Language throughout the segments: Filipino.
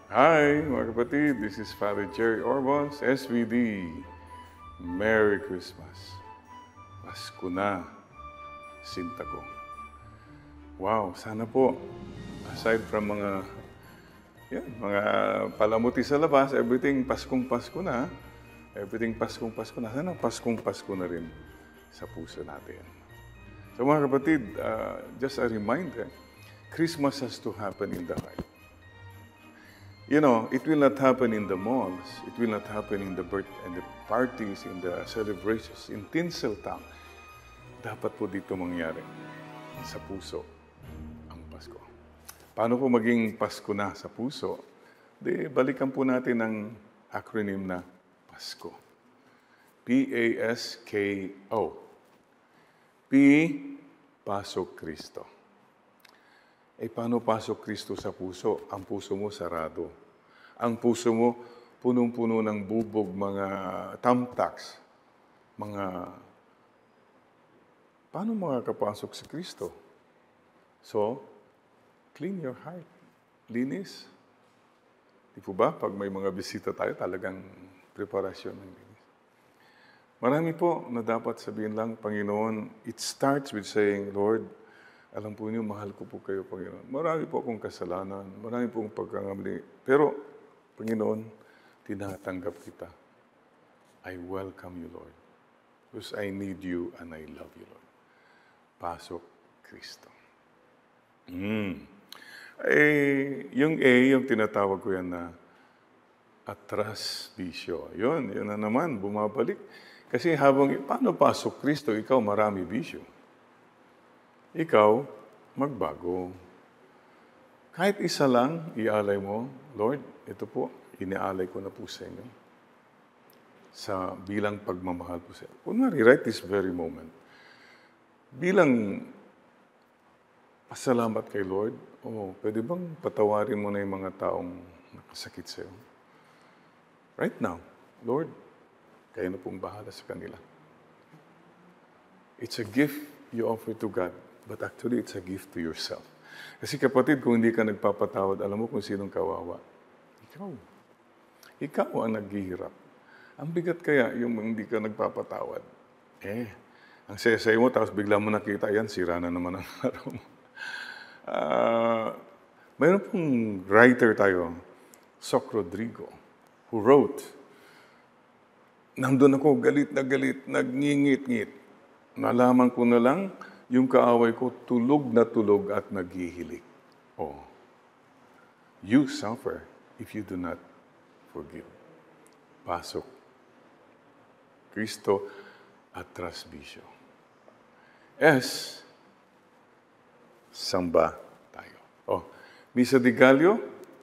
Hi, mga kapatid. This is Father Jerry Orbons, SVD. Merry Christmas. Pasko na, sinta ko. Wow, sana po, aside from mga palamuti sa labas, everything Paskong-Pasko na. Everything Paskong-Pasko na. Sana Paskong-Pasko na rin sa puso natin. So mga kapatid, just a reminder, Christmas has to happen in the heart. You know, it will not happen in the malls. It will not happen in the parties, in the celebrations, in Tinseltown. Dapat po dito mangyari sa puso ang Pasko. Paano po maging Pasko na sa puso? Balikan po natin ang acronym na Pasko. P-A-S-K-O. P, Pasok Kristo. Paano pasok Kristo sa puso? Ang puso mo sarado. Ang puso mo punong-puno ng bubog, mga tamtaks, paano makakapasok si Kristo? So, clean your heart. Linis. Di po ba? Pag may mga bisita tayo, talagang preparasyon ng linis. Marami po na dapat sabihin lang, Panginoon, it starts with saying, Lord, alam po niyo, mahal ko po kayo, Panginoon. Marami po akong kasalanan, marami po akong pagkakamali. Pero, Panginoon, tinatanggap kita. I welcome you, Lord. Because I need you and I love you, Lord. Pasok Kristo. Yung A, yung tinatawag ko yan na atras bisyo. Yun na naman, bumabalik. Kasi paano pasok Kristo, ikaw marami bisyo. Ikaw, magbago. Kahit isa lang, ialay mo, Lord, ito po, inialay ko na po sa inyo. Sa bilang pagmamahal po sa inyo. Kunwari, right this very moment. Bilang pasalamat kay Lord, pwede bang patawarin mo na yung mga taong nakasakit sa iyo? Right now, Lord, kayo na pong bahala sa kanila. It's a gift you offer to God. But actually, it's a gift to yourself. Kasi kapatid, kung hindi ka nagpapatawad, alam mo kung sinong kawawa? Ikaw. Ikaw ang naghihirap. Ang bigat kaya yung hindi ka nagpapatawad. Ang saya-saya mo, tapos bigla mo nakita, yan, sira na naman ang araw mo. Mayroon pong writer tayo, Soc Rodrigo, who wrote, nandun ako, galit na galit, nagngingit-ngit. Nalaman ko na lang, yung kaaway ko, tulog na tulog at naghihilik. You suffer if you do not forgive. Pasok. Kristo atras bisyo. S, samba tayo. Misa di Gallo,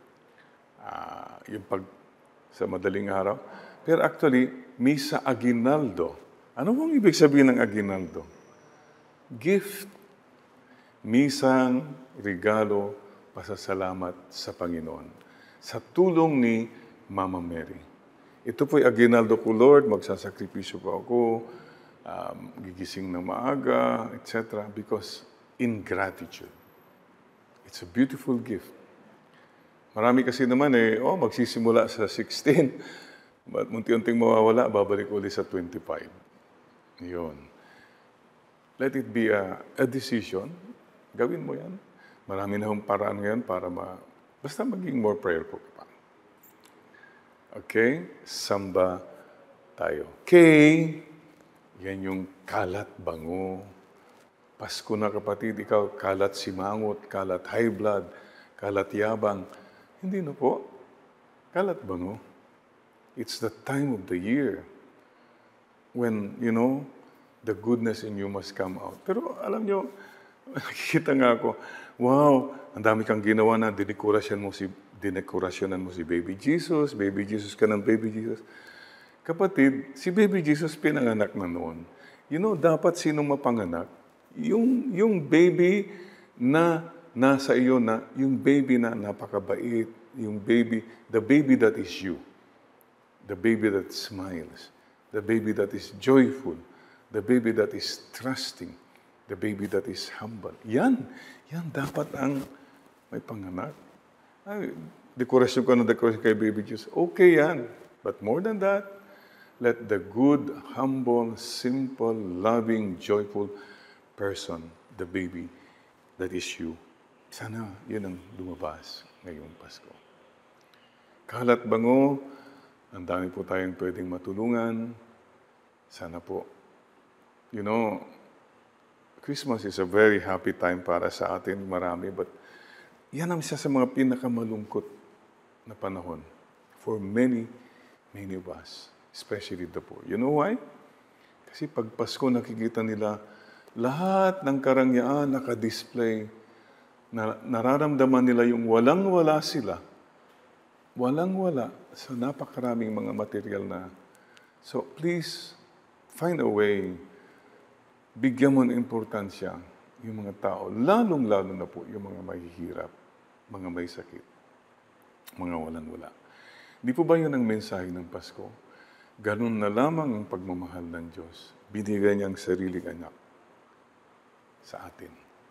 yung sa madaling araw. Pero actually, Misa Aguinaldo. Ano bang ibig sabihin ng Aguinaldo? Gift, misang regalo, pasasalamat sa Panginoon. Sa tulong ni Mama Mary. Ito po'y aginaldo ko, Lord, magsasakripisyo po ako, gigising ng maaga, etc. Because in gratitude. It's a beautiful gift. Marami kasi naman magsisimula sa 16, but munti-unting mawawala, babalik uli sa 25. Yun. Let it be a decision. Gawin mo yan. Marami na hong paraan ngayon para basta maging more prayerful ka pa. Okay? Samba tayo. K, yan yung kalat bango. Pasko na kapatid, ikaw kalat simangot, kalat high blood, kalat yabang. Hindi na po. Kalat bango. It's the time of the year when, the goodness in you must come out. Pero alam nyo, nakikita nga ako, wow, ang dami kang ginawa na dinekorasyonan mo si Baby Jesus ka ng Baby Jesus. Kapatid, si Baby Jesus pinanganak na noon. Dapat sinong mapanganak? Yung baby na nasa iyo na, yung baby na napakabait, the baby that is you, the baby that smiles, the baby that is joyful, the baby that is trusting, the baby that is humble. Yan dapat ang may panganak. dekorasyon ka ng dekorasyon kay baby Jesus. Okay yan. But more than that, let the good, humble, simple, loving, joyful person, the baby, that is you. Sana yun ang lumabas ngayong Pasko. Kalat bango, ang dami po tayong pwedeng matulungan. Sana po. You know, Christmas is a very happy time para sa atin, marami. But yan ang isa sa mga pinakamalungkot na panahon for many, many of us, especially the poor. You know why? Kasi pag Pasko nakikita nila, lahat ng karangyaan naka-display, na nararamdaman nila yung walang-wala sila. Walang-wala sa napakaraming mga material na. So please, find a way. Bigyan mo ng importansya yung mga tao. Lalong-lalo na po yung mga mahihirap, mga may sakit, mga walang-wala. Di po ba yun ang mensahe ng Pasko? Ganun na lamang ang pagmamahal ng Diyos. Binigay niya ang sariling anak sa atin.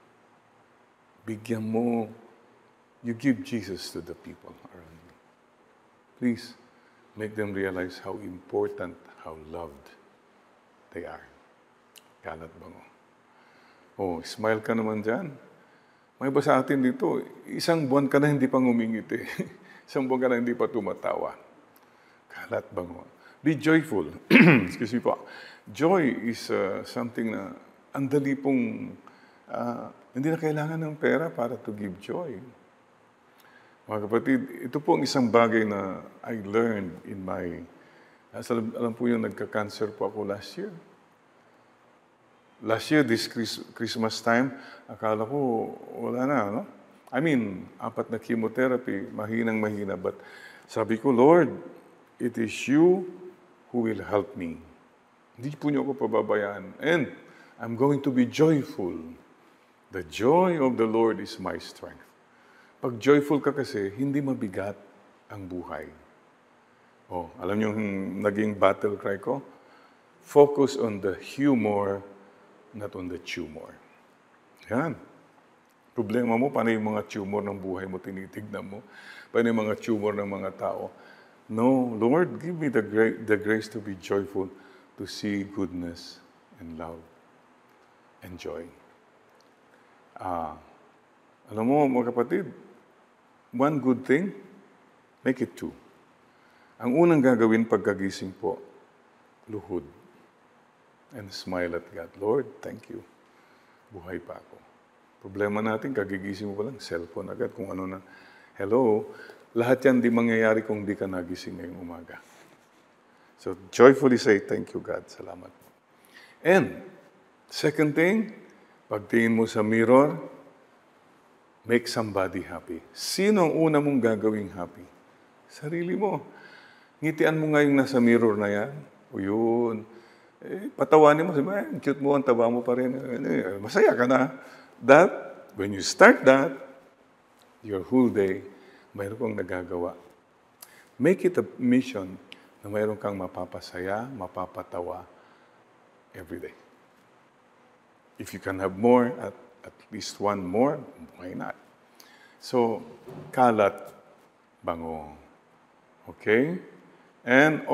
Bigyan mo, you give Jesus to the people around you. Please, make them realize how important, how loved they are. Kalat bango. Oh, smile ka naman dyan. May iba sa atin dito, isang buwan ka na hindi pa ngumingiti. Isang buwan ka na hindi pa tumatawa. Kalat bango. Be joyful. Excuse me po. Joy is something na ang dali pong hindi na kailangan ng pera para to give joy. Mga kapatid, ito po ang isang bagay na I learned in my, alam po yung nagka-cancer po ako last year. Last year, this Christmas time, akala ko wala na, no? I mean, 4 na chemotherapy, mahinang-mahina. But sabi ko, Lord, it is you who will help me. Hindi po niyo ako pababayaan. And I'm going to be joyful. The joy of the Lord is my strength. Pag joyful ka kasi, hindi mabigat ang buhay. Oh, alam niyo yung naging battle cry ko? Focus on the humor, not on the tumor. Yan. Problema mo, paano yung mga tumor ng buhay mo tinitignan mo? Paano yung mga tumor ng mga tao? No, Lord, give me the grace to be joyful, to see goodness and love and joy. Alam mo, mga kapatid, one good thing, make it 2. Ang unang gagawin pagkagising po, luhod. And smile at God. Lord, thank you. Buhay pa ako. Problema natin, kagigising mo pa lang, cellphone agad, kung ano na. Hello, lahat yan di mangyayari kung di ka nagising ngayong umaga. So, joyfully say, thank you, God. Salamat. And, second thing, pagtingin mo sa mirror, make somebody happy. Sino ang una mong gagawing happy? Sarili mo. Ngitian mo nga yung nasa mirror na yan. O yun. Patawanin mo. Sabi, cute mo, ang taba mo pa rin. Masaya ka na. That, when you start that, your whole day, mayroon kang nagagawa. Make it a mission na mayroon kang mapapasaya, mapapatawa every day. If you can have more, at least one more, why not? So, kalat, bango. Okay? And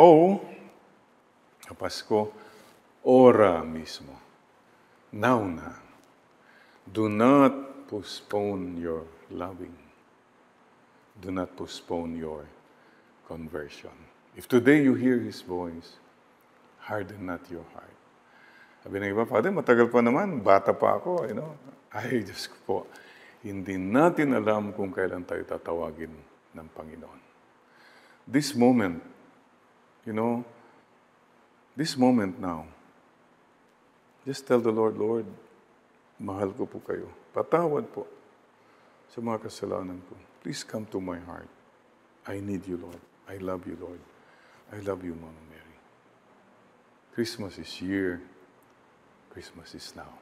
Pasko, ora mismo. Now na. Do not postpone your loving. Do not postpone your conversion. If today you hear His voice, harden not your heart. Sabi ng iba, Father, matagal pa naman, bata pa ako, you know. Ay, Diyos ko po, hindi natin alam kung kailan tayo tatawagin ng Panginoon. This moment, you know, this moment now, just tell the Lord, Lord, mahal ko po kayo. Patawad po sa mga kasalanan ko. Please come to my heart. I need you, Lord. I love you, Lord. I love you, Mama Mary. Christmas is here. Christmas is now.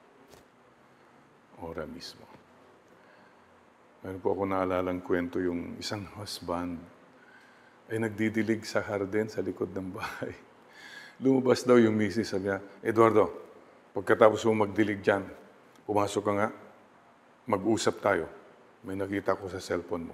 Ora mismo. Meron po ako naalalang kwento yung isang husband ay nagdidilig sa harden sa likod ng bahay. Lumabas daw yung misis, sabi niya, Eduardo, pagkatapos mo magdilig dyan, pumasok ka nga, mag-usap tayo. May nakita ko sa cellphone mo.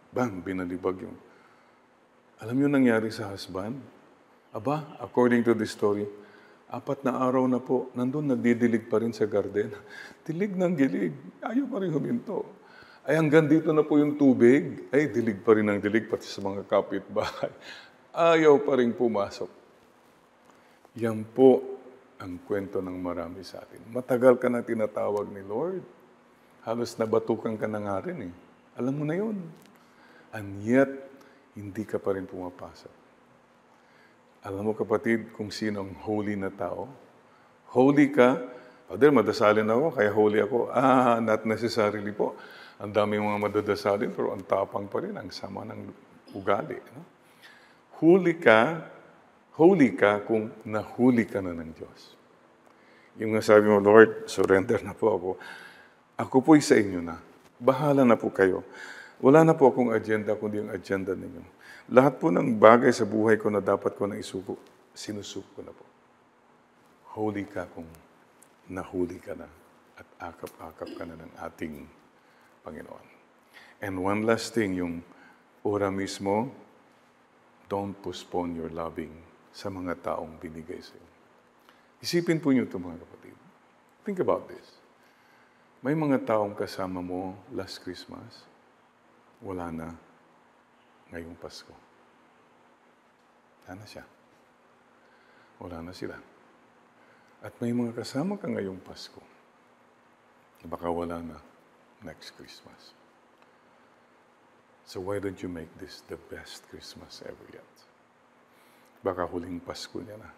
Bang, binalibag yung... Alam niyo nangyari sa husband? Aba, according to this story, 4 na araw na po, nandun nagdidilig pa rin sa garden. Dilig ng gilig, ayaw pa rin huminto. Ay hanggang dito na po yung tubig, ay dilig pa rin ng dilig, pati sa mga kapitbahay. Ayaw pa rin pumasok. Yan po ang kwento ng marami sa atin. Matagal ka na tinatawag ni Lord. Halos nabatukan ka na nga rin eh. Alam mo na yun. And yet, hindi ka pa rin pumapasok. Alam mo kapatid, kung sino ang holy na tao? Holy ka, Father, madasalin ako, kaya holy ako. Not necessarily po. Ang dami mga madadasalin, pero ang tapang pa rin, ang sama ng ugali. No? Holy ka kung nahuli ka na ng Diyos. Yung nga sabi mo, Lord, surrender na po ako. Ako po'y sa inyo na. Bahala na po kayo. Wala na po akong agenda, kundi yung agenda ninyo. Lahat po ng bagay sa buhay ko na dapat ko na isuko, sinusuko ko na po. Holy ka kung nahuli ka na at akap-akap ka na ng ating Panginoon. And one last thing, yung ora mismo, don't postpone your loving sa mga taong binigay sa iyo. Isipin po niyo ito mga kapatid. Think about this. May mga taong kasama mo last Christmas, wala na ngayong Pasko. Wala na siya. Wala na sila. At may mga kasama ka ngayong Pasko, baka wala na next Christmas. So why don't you make this the best Christmas ever yet? Baka huling Pasko niya na.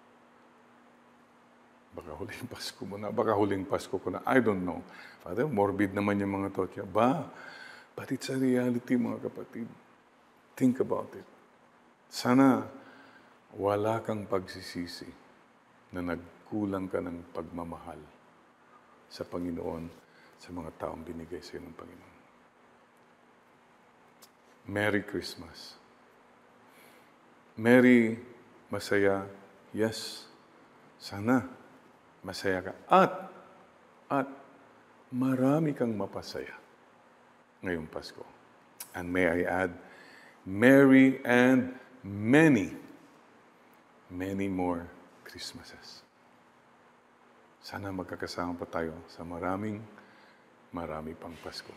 Baka huling Pasko mo na. Baka huling Pasko ko na. I don't know. Father, morbid naman yung mga thought niya. But it's a reality, mga kapatid. Think about it. Sana wala kang pagsisisi na nagkulang ka ng pagmamahal sa Panginoon, sa mga taong binigay sa iyo ng Panginoon. Merry Christmas. Merry, masaya, yes. Sana masaya ka. At marami kang mapasaya ngayong Pasko. And may I add, merry and many more Christmases. Sana magkakasama pa tayo sa marami pang Pasko.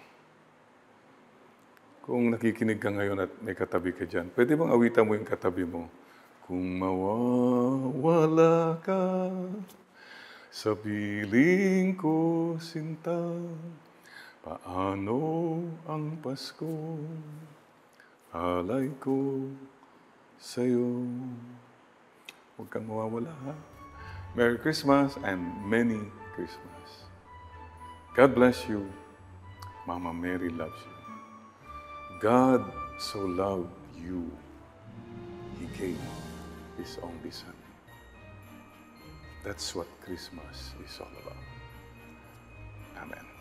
Kung nakikinig ka ngayon at may katabi ka dyan, pwede bang awitan mo yung katabi mo? Kung mawawala ka sa piling ko, sinta, paano ang Pasko? Alay ko sa'yo. Huwag kang mawawala, ha? Merry Christmas and many Christmas. God bless you. Mama Mary loves you. God so loved you, He gave His only Son. That's what Christmas is all about. Amen.